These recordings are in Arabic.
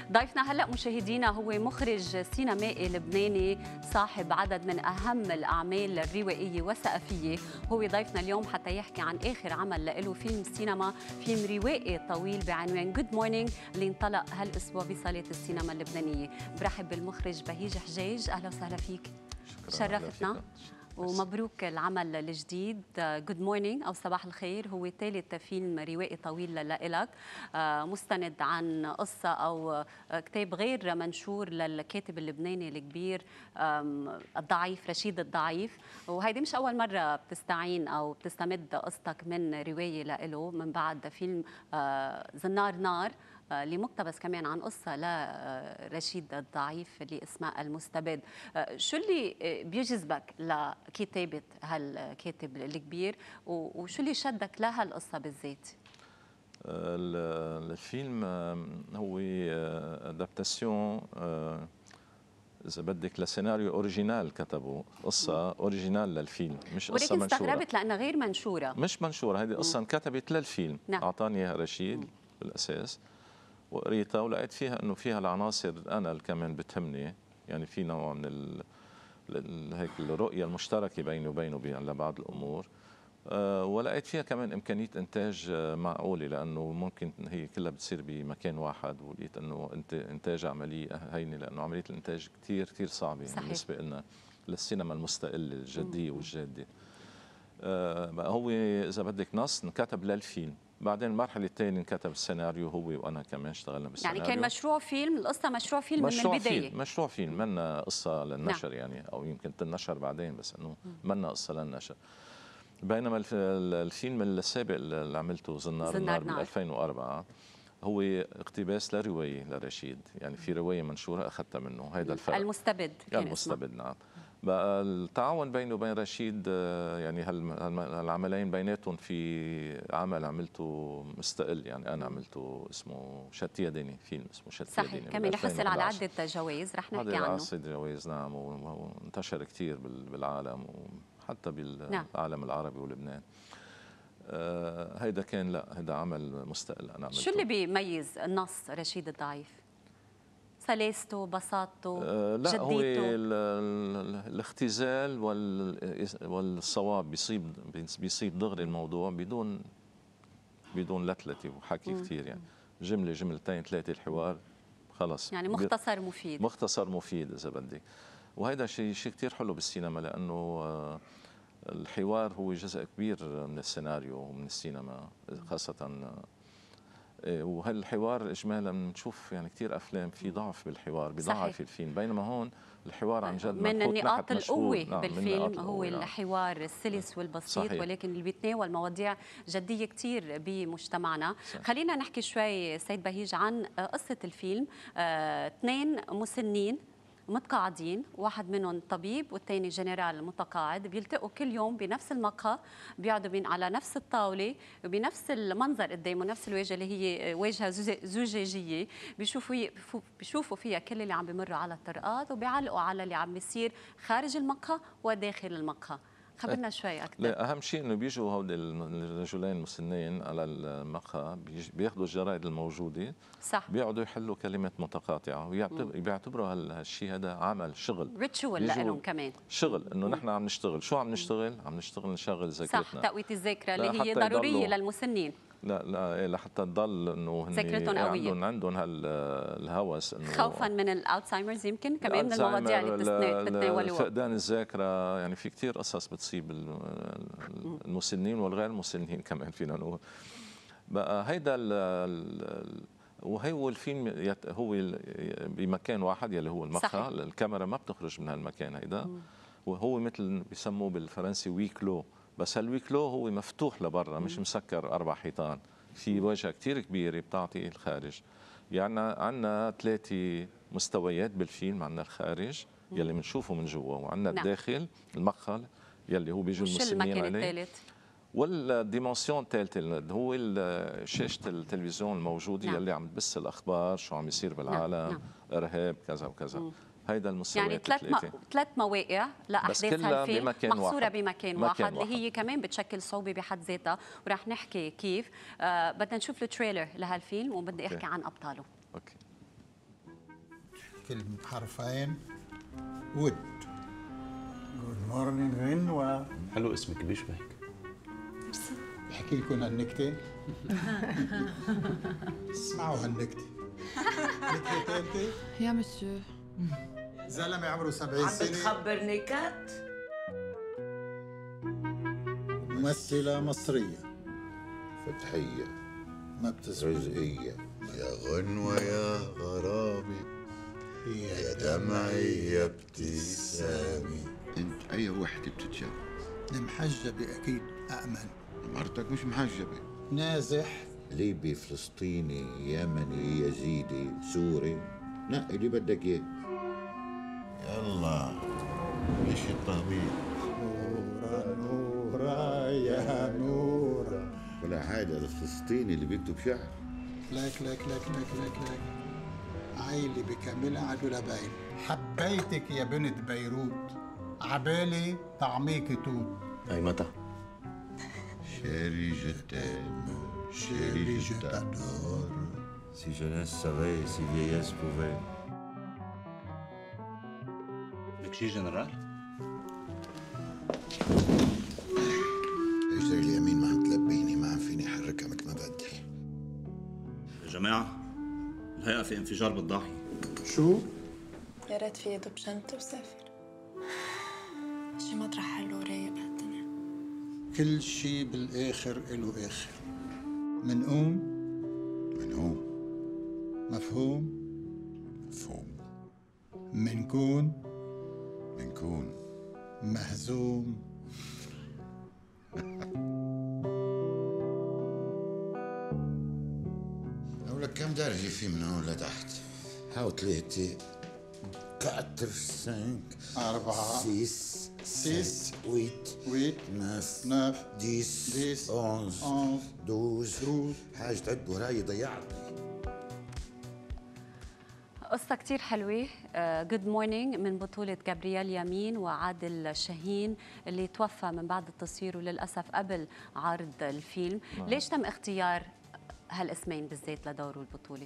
ضيفنا هلا مشاهدينا هو مخرج سينمائي لبناني صاحب عدد من اهم الاعمال الروائيه والثقافيه. هو ضيفنا اليوم حتى يحكي عن اخر عمل له، فيلم سينما، فيلم روائي طويل بعنوان جود مورنينج اللي انطلق هالاسبوع بصالات السينما اللبنانيه. برحب بالمخرج بهيج حجاج، اهلا وسهلا فيك. شرفتنا ومبروك العمل الجديد جود مورنينج او صباح الخير. هو ثالث فيلم روائي طويل لإلك، مستند عن قصه او كتاب غير منشور للكاتب اللبناني الكبير الضعيف رشيد الضعيف. وهيدي مش اول مره بتستعين او بتستمد قصتك من روايه له من بعد فيلم زنار نار اللي مقتبس كمان عن قصة لرشيد الضعيف اللي اسمها المستبد. شو اللي بيجذبك لكتابة هالكاتب الكبير وشو اللي شدك لهالقصة بالذات؟ الفيلم هو ادابتاسيون اذا بدك لسيناريو اوريجينال كتبه، قصه اوريجينال للفيلم، مش قصه منشوره. ولكن استغربت لانها غير منشوره. مش منشوره، هذه قصه انكتبت للفيلم. نعم. اعطاني اياها رشيد بالاساس وقريتها ولقيت فيها انه فيها العناصر انا كمان بتهمني، يعني في نوع من هيك الرؤيه المشتركه بيني وبينه لبعض الامور. ولقيت فيها كمان امكانيه انتاج معقوله، لانه ممكن هي كلها بتصير بمكان واحد، ولقيت انه انتاج عمليه هينه، لانه عمليه الانتاج كثير كثير صعبه يعني بالنسبه لنا للسينما المستقله الجديه والجاده. بقى هو اذا بدك نص انكتب للفيلم، بعدين المرحله الثانيه انكتب السيناريو هو وانا كمان اشتغلنا بالسيناريو. يعني كان مشروع فيلم، القصه مشروع فيلم من البدايه. مشروع فيلم، منا قصه للنشر. يعني او يمكن تنشر بعدين، بس انه منا قصه للنشر. بينما الفيلم السابق اللي عملته زنار النار من 2004 هو اقتباس لروايه لرشيد، يعني في روايه منشوره اخذتها منه. هيدا الفرق. المستبد كان المستبد نعم. بقى التعاون بيني وبين رشيد، يعني هالعملين بيناتهم في عمل عملته مستقل، يعني انا عملته اسمه شت يديني، فيلم اسمه شت يديني. صحيح، كمان يحصل على عده جوائز، رح نحكي عنه. عدة جوائز نعم، وانتشر كثير بالعالم وحتى بالعالم العربي ولبنان. هيدا كان هيدا عمل مستقل انا عملته. شو اللي بيميز النص رشيد الضعيف؟ سلاسته، بساطته، لا جديته؟ هو الاختزال والصواب، بيصيب دغري الموضوع بدون لتلته وحكي كثير، يعني جمله جملتين ثلاثه الحوار خلص، يعني مختصر مفيد. مختصر مفيد اذا بدك. وهذا شيء كثير حلو بالسينما، لانه الحوار هو جزء كبير من السيناريو ومن السينما خاصه. وهالحوار اجمالا بنشوف يعني كثير افلام في ضعف بالحوار، بضعف الفيلم، بينما هون الحوار عن جد من النقاط القوه بالفيلم هو نعم. الحوار السلس والبسيط. صحيح. ولكن اللي بيتناول مواضيع جديه كثير بمجتمعنا. صحيح. خلينا نحكي شوي سيد بهيج عن قصه الفيلم. اثنين مسنين متقاعدين، واحد منهم طبيب والثاني جنرال متقاعد، بيلتقوا كل يوم بنفس المقهى، بيقعدوا على نفس الطاوله وبنفس المنظر قدامه، نفس الواجهه اللي هي واجهه زجاجيه، بيشوفوا فيها كل اللي عم بيمروا على الطرقات وبيعلقوا على اللي عم بيصير خارج المقهى وداخل المقهى. خبرنا شوي اكثر. لا، اهم شيء انه بيجوا هودي الرجلين المسنين على المقهى، بياخذوا الجرائد الموجوده، صح، بيقعدوا يحلوا كلمات متقاطعه، وبيعتبروا هالشيء هذا عمل شغل ريتشوال لهم كمان، شغل انه نحن عم نشتغل. شو عم نشتغل؟ عم نشتغل نشغل ذاكرتنا، صح، تقويه الذاكره اللي هي ضروريه للمسنين. لا لحتى تضل انه ذاكرتهم قويه، عندهم هالهوس، انه خوفا من الالزهايمرز يمكن كمان من المواضيع اللي بتتناولوها، فقدان الذاكره. يعني في كثير قصص بتصيب المسنين والغير المسنين كمان فينا نقول. بقى هيدا وهو الفيلم هو بمكان واحد يلي هو المقهى، الكاميرا ما بتخرج من هالمكان هيدا. وهو مثل بيسموه بالفرنسي ويكلو، بس هالويكلو هو مفتوح لبرا، مش مسكر 4 حيطان، في واجهه كثير كبيره بتعطي الخارج. يعني عندنا 3 مستويات بالفيلم، عندنا الخارج يلي بنشوفه من جوا، وعندنا الداخل المقهى يلي هو بيجوا المسنين عليه، والديمنسيون الثالثه هو شاشه التلفزيون الموجوده يلي عم تبث الاخبار، شو عم يصير بالعالم، ارهاب كذا وكذا. هيدا المستويات يعني 3 مواقع لاحداث هالفيلم محصوره بمكان واحد اللي هي كمان بتشكل صعوبه بحد ذاتها، ورح نحكي كيف. بدنا نشوف التريلر لهالفيلم وبدي احكي عن ابطاله. اوكي. كلمة حرفين ود. جود مورنينج غنوة. حلو اسمك بيشبهك. بحكي لكم هالنكتة. اسمعوا هالنكتة. نكتة ثالثة. يا مسيو زلمة عمره 70 عم سنة بتخبر نكت؟ ممثلة مصرية فتحية ما بتزبط. رزقية يا غنوة يا غرامي يا دمعي يا ابتسامي. انت اي وحدة بتتجوز؟ المحجبة أكيد أأمن. مرتك مش محجبة. نازح. ليبي، فلسطيني، يمني، يزيدي، سوري، نقي اللي بدك اياه. يلا ايش الطبيب؟ نورا نورا يا نورا. ولا هذا الفلسطيني اللي بيكتب شعر. لك عيلي بكاملها عدو لباين. حبيتك يا بنت بيروت، عبالي طعميك توت. هاي متى؟ Chérie, je t'aime, chérie, je t'adore. Si jeunesse savait, si vieillesse pouvait. بدك شي جنرال؟ رجلي اليمين ما عم تلبيني، ما عم فيني احركها مثل ما بدي. يا جماعة الهيئة في انفجار بالضاحية. شو؟ يا ريت في يدوب شنطة وسافر شي مطرح حلو ورايق بهالدنيا. كل شي بالآخر إله آخر. منقوم منهوم مفهوم مفهوم منكون منكون مهزوم. لك كم درجة في من هون لتحت؟ هاو 3 4 5 4 6 6 8 8 9 9 10 11 12 حاجة تعد وراي ضيعتني. قصة كتير حلوة. جود مورنينج من بطولة جابرييل يامين وعادل شاهين اللي توفى من بعد التصوير وللأسف قبل عرض الفيلم. ليش تم اختيار هالاسمين بالذات لدور البطولة؟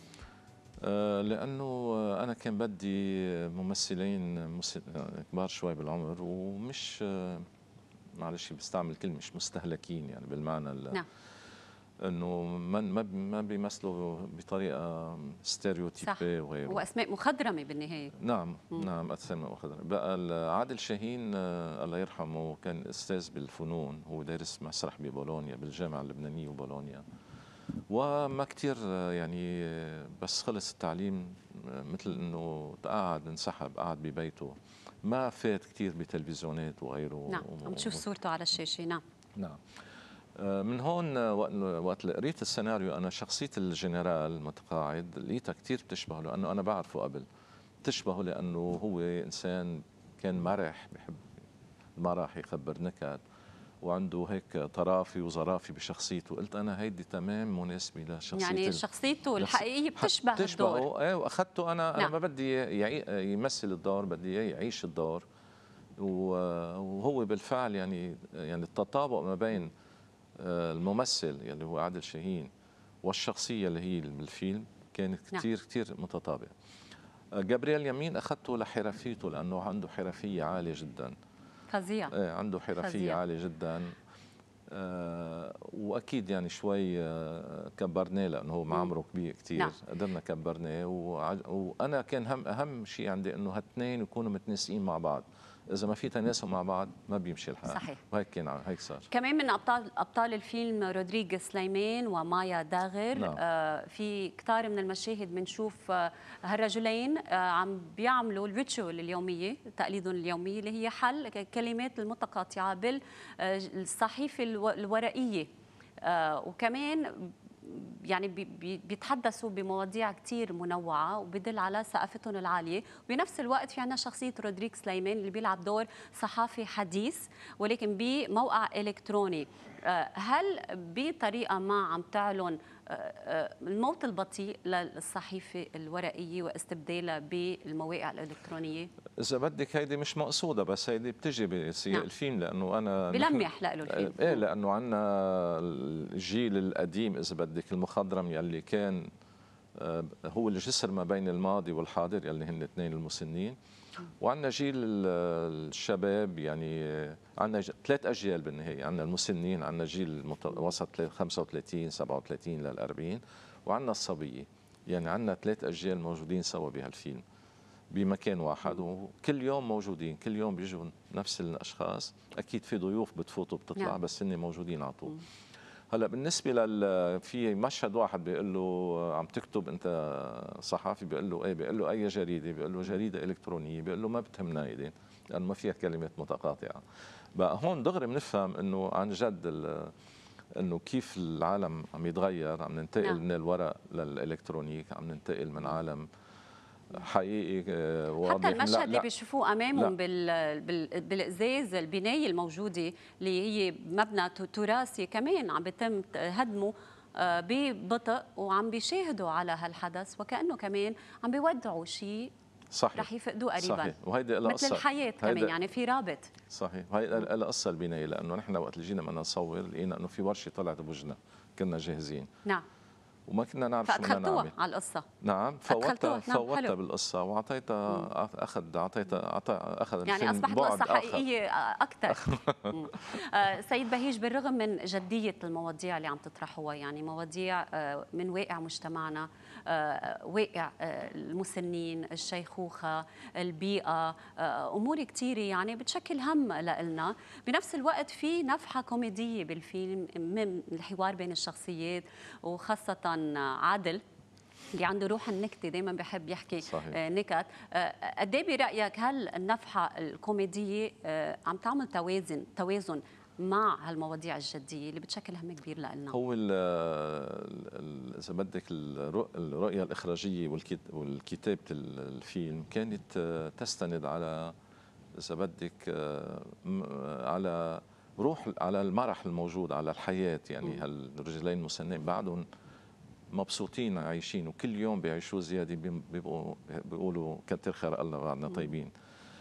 لأنه أنا كان بدي ممثلين كبار شوي بالعمر ومش معلش بستعمل كلمة مش مستهلكين يعني بالمعنى نعم. انه ما بيمثلوا بطريقه ستيريوتيبيه وغيره، واسماء مخضرمه بالنهايه. نعم نعم اسماء مخضرمه. بقى عادل شاهين الله يرحمه كان استاذ بالفنون، هو دارس مسرح ببولونيا بالجامعه اللبنانيه وبولونيا، وما كثير يعني بس خلص التعليم مثل انه قعد انسحب قعد ببيته، ما فات كثير بتلفزيونات وغيره. نعم عم تشوف صورته على الشاشه. نعم نعم. من هون وقت قريت السيناريو انا شخصيه الجنرال المتقاعد لقيتها كثير بتشبهه، لانه انا بعرفه قبل. بتشبهه لانه هو انسان كان مرح، بحب المرح، يخبر نكت، وعنده هيك طرافه وظرافه بشخصيته. قلت انا هيدي تمام مناسبه لشخصيته، يعني شخصيته الحقيقيه بتشبه الدور. ايه واخذته انا ما بدي يمثل الدور، بدي يعيش الدور. وهو بالفعل يعني التطابق ما بين الممثل اللي هو عادل شاهين والشخصيه اللي هي بالفيلم كانت كثير كثير متطابقه. جابرييل يامين اخذته لحرفيته، لانه عنده حرفيه عاليه جدا، فظيع. عنده حرفيه عاليه جدا. واكيد يعني شوي كبرناه لانه هو عمره كبير كثير. نعم. قدرنا كبرناه وانا كان اهم شيء عندي انه هالاثنين يكونوا متناسقين مع بعض. إذا ما في تناسق مع بعض ما بيمشي الحال. صحيح. وهيك كان هيك صار. كمان من أبطال الفيلم رودريغو سليمان ومايا داغر. نعم. في كتار من المشاهد بنشوف هالرجلين عم بيعملوا الريتشوال اليومية، تقليدهم اليومي اللي هي حل الكلمات المتقاطعة بالصحيفة الورقية. وكمان يعني بيتحدثوا بمواضيع كتير منوعة وبدل على ثقافتهم العالية. وبنفس الوقت في عنا شخصية رودريغو سليمان اللي بيلعب دور صحافي حديث ولكن بموقع إلكتروني. هل بطريقة ما عم تعلن الموت البطيء للصحيفة الورقية واستبدالها بالمواقع الإلكترونية؟ إذا بدك هيدي مش مقصودة، بس هيدي بتجي بسياق. نعم. الفيلم، لأنه أنا بلمح له الفيلم. إيه، لأنه عنا الجيل القديم إذا بدك المخضرم يلي كان هو الجسر ما بين الماضي والحاضر يلي هن الاثنين المسنين. وعندنا جيل الشباب، يعني عندنا 3 أجيال بالنهاية. عندنا المسنين، عندنا جيل وسط 35 37 لل 40، وعندنا الصبية. يعني عندنا 3 أجيال موجودين سوا بهالفيلم بمكان واحد، وكل يوم موجودين، كل يوم بيجوا نفس الاشخاص. اكيد في ضيوف بتفوت وبتطلع، نعم. بس هن موجودين على طول. هلا بالنسبه في مشهد واحد بيقول له عم تكتب انت صحفي؟ بيقول له ايه؟ بيقول له اي جريده؟ بيقول له جريده الكترونيه. بيقول له ما بتهمنا هيدي لانه ما فيها كلمات متقاطعه. بقى هون دغري بنفهم انه عن جد انه كيف العالم عم يتغير، عم ننتقل نعم. من الورق للالكترونيك، عم ننتقل من عالم حقيقي واضح. حتى المشهد اللي لا بيشوفوه امامهم بالازاز، البنايه الموجوده اللي هي مبنى تراثي كمان عم بيتم هدمه ببطء، وعم بيشاهدوا على هالحدث وكانه كمان عم بيودعوا شيء صحيح رح يفقدوه قريبا. صحيح. وهيدي مثل الحياه كمان، يعني في رابط. صحيح. وهي القصه البنايه، لانه نحن وقت اللي جينا بدنا نصور لقينا انه في ورشه طلعت بوجهنا، كنا جاهزين. نعم. وما كنا نعرف شو بدنا نعمل. على القصه. نعم، فوتها بالقصه واعطيتها اخذ يعني الفيلم اصبحت بعد قصه حقيقيه اكثر. سيد بهيج، بالرغم من جديه المواضيع اللي عم تطرحوها، يعني مواضيع من واقع مجتمعنا، واقع المسنين، الشيخوخه، البيئه، امور كثيره يعني بتشكل هم لنا. بنفس الوقت في نفحه كوميديه بالفيلم من الحوار بين الشخصيات، وخاصه عادل اللي عنده روح النكته، دائما بحب يحكي صحيح. نكت. قد ايه برايك هل النفحه الكوميديه عم تعمل توازن مع هالمواضيع الجديه اللي بتشكل هم كبير لنا؟ هو اذا بدك الرؤيه الاخراجيه والكتابه الفيلم كانت تستند على، اذا بدك، على على المرح الموجود، على الحياه. يعني هالرجلين المسنين بعدهم مبسوطين عايشين، وكل يوم بيعيشوا زياده، بيقولوا كتر خير الله بعدنا طيبين.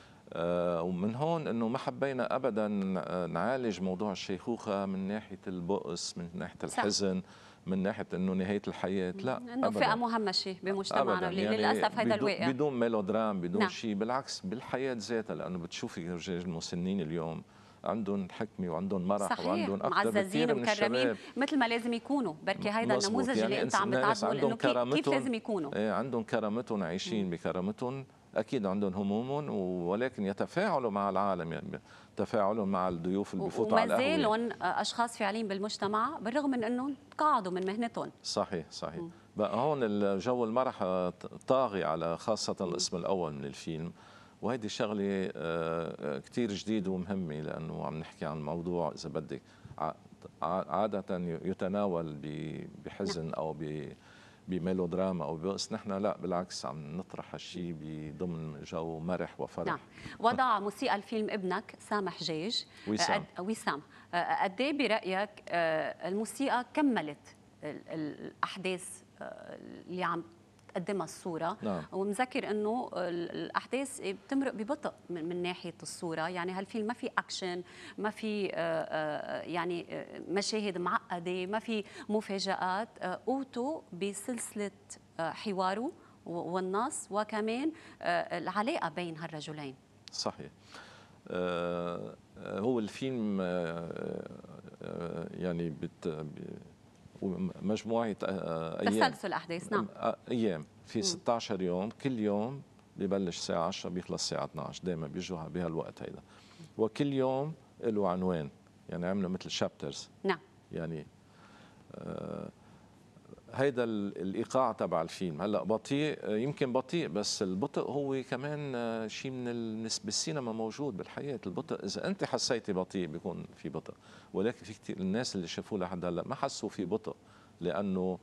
ومن هون انه ما حبينا ابدا نعالج موضوع الشيخوخه من ناحيه البؤس، من ناحيه الحزن، من ناحيه انه نهايه الحياه. لا، انه فئه مهمشه بمجتمعنا اللي يعني للاسف هذا الواقع. بدون ميلودرام، بدون شيء، بالعكس بالحياه ذاتها. لانه بتشوفي الرجال المسنين اليوم عندهم حكمه وعندهم مرح، صحيح. وعندهم اكثر معززين من ومكرمين مثل ما لازم يكونوا. بركي هيدا النموذج يعني اللي انت عم بتعرضه انه كيف لازم يكونوا. ايه، عندهم كرامتهم، عايشين بكرامتهم. اكيد عندهم همومهم، ولكن يتفاعلوا مع العالم، يعني تفاعلهم مع الضيوف اللي بفوتوا على القهوه. وما زالهم اشخاص فعالين بالمجتمع بالرغم من انهم تقاعدوا من مهنتهم. صحيح صحيح. بقى هون الجو المرح طاغي على خاصه القسم الاول من الفيلم، وهيدي شغله كثير جديده ومهمه، لانه عم نحكي عن موضوع اذا بدك عاده يتناول بحزن او بميلودراما او بس نحن لا، بالعكس عم نطرح هالشيء بضمن جو مرح وفرح. نعم. وضع موسيقى الفيلم ابنك سامح جيج، وسام. قد ايه برايك الموسيقى كملت الاحداث اللي عم تقدمها الصورة؟ نعم. ومذكر انه الاحداث بتمرق ببطء من ناحيه الصوره، يعني هالفيلم ما في اكشن، ما في يعني مشاهد معقده، ما في مفاجآت. قوته بسلسله حواره والنص، وكمان العلاقه بين هالرجلين. صحيح. هو الفيلم يعني مجموعة أيام، تسلسل أحداث. نعم، أيام في 16 يوم، كل يوم ببلش الساعة 10 بيخلص الساعة 12، دائما بيجوا بهالوقت هيدا، وكل يوم له عنوان، يعني عملوا مثل شابترز. نعم. يعني هيدا الإيقاع تبع الفيلم. هلا بطيء، يمكن بطيء، بس البطء هو كمان شيء بالسينما موجود بالحياة. البطء إذا أنت حسيتي بطيء بيكون في بطء، ولكن في كثير الناس اللي شافوه لحد هلا ما حسوا في بطء، لأنه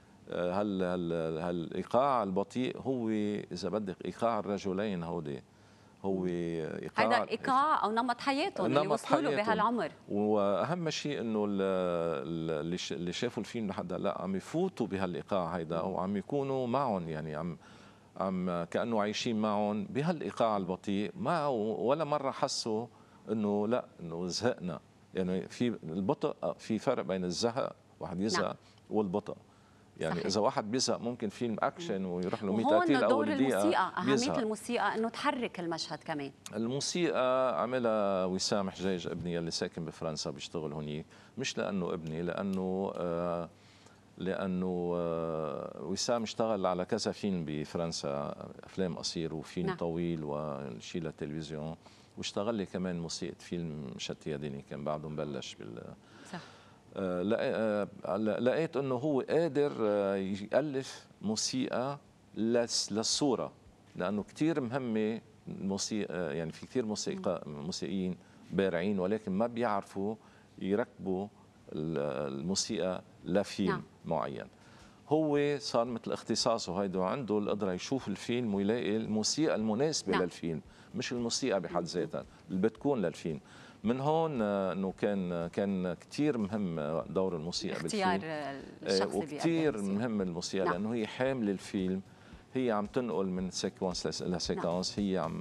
هالإيقاع البطيء هو إذا بدك إيقاع الرجلين هودي، هو ايقاع، هذا ايقاع او نمط حياتهم اللي وصلوا له بهالعمر. واهم شيء انه اللي شافوا الفيلم لحد هلا عم يفوتوا بهالايقاع هيدا، وعم يكونوا معهم، يعني عم كانه عايشين معهم بهالايقاع البطيء. ما ولا مره حسوا انه لا، انه زهقنا. يعني في البطء، في فرق بين الزهق، واحد يزهق، نعم. والبطء. يعني صحيح. اذا واحد بيزهق ممكن فيلم اكشن ويروح له 130 وهون اول دور دقيقه الموسيقى، أهمية بيزهق. الموسيقى إنه تحرك المشهد كمان. الموسيقى عملها وسام حجاج ابني اللي ساكن بفرنسا بيشتغل هونيك، مش لانه ابني، لانه وسام اشتغل على كذا فيلم بفرنسا، افلام قصير وفيلم نعم. طويل وشيء للتلفزيون، واشتغل لي كمان موسيقى فيلم شتي يديني كان بعده مبلش صح. لقيت انه هو قادر يالف موسيقى للصوره، لانه كثير مهمه الموسيقى، يعني في كثير موسيقيين بارعين ولكن ما بيعرفوا يركبوا الموسيقى لفيلم نعم. معين. هو صار مثل اختصاصه هيدا، وعنده القدره يشوف الفيلم ويلاقي الموسيقى المناسبه نعم. للفيلم، مش الموسيقى بحد ذاتها اللي بتكون للفيلم. من هون انه كان كثير مهم دور الموسيقى اختيار بالفيلم، الشخص وكثير مهم الموسيقى. نعم. لانه هي حامله الفيلم، هي عم تنقل من سيكونس لسيكونس. نعم. هي عم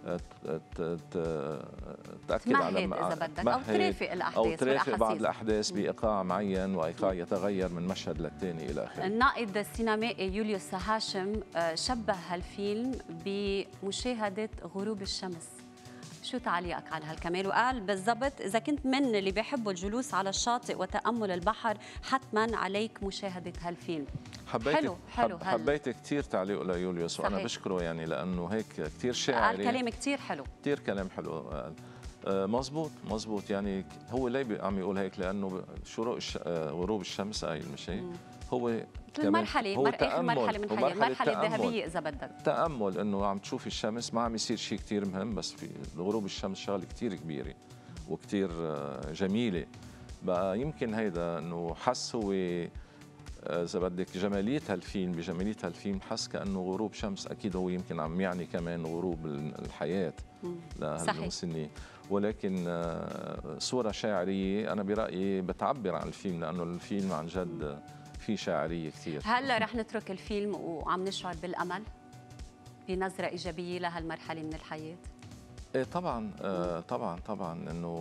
تأكد على إذا بدك، أو ترافق الأحداث أو ترافق بعض والأحاسيس. الأحداث بإيقاع معين وإيقاع يتغير من مشهد للتاني إلى آخره. الناقد السينمائي يوليوس هاشم شبه هالفيلم بمشاهدة غروب الشمس. شو تعليقك على هالكمال؟ وقال بالضبط: إذا كنت من اللي بيحبوا الجلوس على الشاطئ وتأمل البحر حتماً عليك مشاهدة هالفيلم. حبيت كثير تعليقه ليوليوس، وأنا بشكره يعني لأنه هيك كثير شاعري، قال كلام كثير حلو، كثير كلام حلو. مزبوط يعني هو ليه عم يقول هيك؟ لأنه شروق غروب الشمس قايل مش هيك؟ هو مرحلة آخر مرحلة من حياة، المرحلة الذهبية إذا بدك. تأمل إنه عم تشوفي الشمس، ما عم يصير شيء كثير مهم، بس في غروب الشمس شغلة كثير كبيرة وكثير جميلة. بقى يمكن هيدا إنه حس هو إذا بدك بجمالية هالفيلم حس كأنه غروب شمس. أكيد هو يمكن عم يعني كمان غروب الحياة لهالمسنين، ولكن صورة شاعرية أنا برأيي بتعبر عن الفيلم، لأنه الفيلم عن جد في شاعرية كثير. هل رح نترك الفيلم وعم نشعر بالأمل بنظرة إيجابية لهالمرحلة من الحياة؟ إيه طبعا. طبعا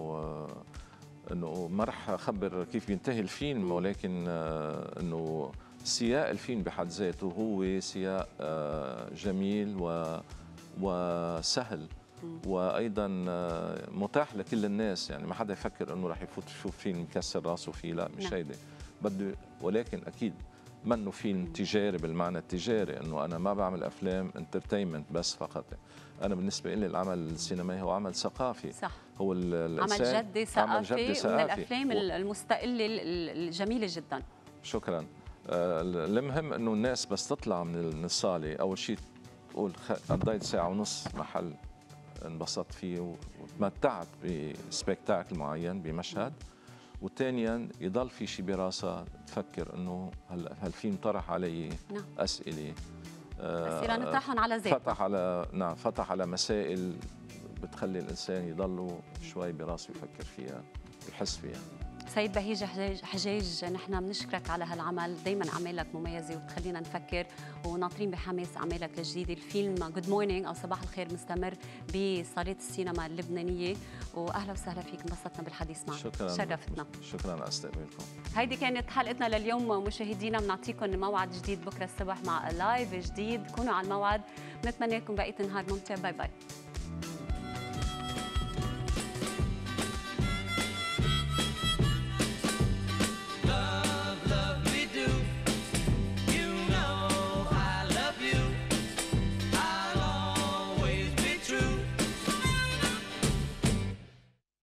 انه ما رح اخبر كيف بينتهي الفيلم، ولكن انه سياق الفيلم بحد ذاته هو سياق جميل وسهل، وايضا متاح لكل الناس. يعني ما حدا يفكر انه رح يفوت يشوف فيلم يكسر راسه فيه، لا مش هيدا بده. ولكن اكيد منه فيلم تجاري بالمعنى التجاري، انه انا ما بعمل افلام انترتينمنت بس فقط. انا بالنسبه لي العمل السينمائي هو عمل ثقافي. صح. هو عمل جدي ثقافي ومن الافلام المستقله الجميله جدا. شكرا. المهم انه الناس بس تطلع من الصاله اول شيء تقول قضيت ساعه ونص محل انبسطت فيه وتمتعت بسبيكتاكل معين بمشهد، وثانيا يضل في شيء براسها تفكر انه هالفيلم طرح علي اسئله، نطرحهم على ذاتنا، فتح على مسائل بتخلي الانسان يضله شوي براسه يفكر فيها يحس فيها. سيد بهيج حجاج، نحن بنشكرك على هالعمل، دائما اعمالك مميزه وبتخلينا نفكر، وناطرين بحماس اعمالك الجديده. الفيلم جود مورنينج او صباح الخير مستمر بصالات السينما اللبنانيه، واهلا وسهلا فيك، انبسطنا بالحديث معك. شرفتنا. شكرا على استقبالكم. هيدي كانت حلقتنا لليوم مشاهدينا، بنعطيكم موعد جديد بكره الصبح مع لايف جديد، كونوا على الموعد، بنتمنى لكم بقيه النهار ممتع. باي باي.